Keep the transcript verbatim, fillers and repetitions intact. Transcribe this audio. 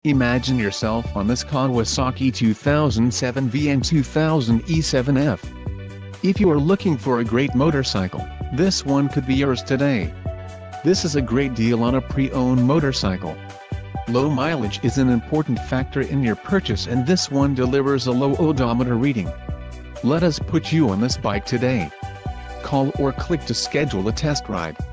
Imagine yourself on this Kawasaki two thousand seven V N two thousand E seven F. If you are looking for a great motorcycle, this one could be yours today. This is a great deal on a pre-owned motorcycle. Low mileage is an important factor in your purchase, and this one delivers a low odometer reading. Let us put you on this bike today. Call or click to schedule a test ride.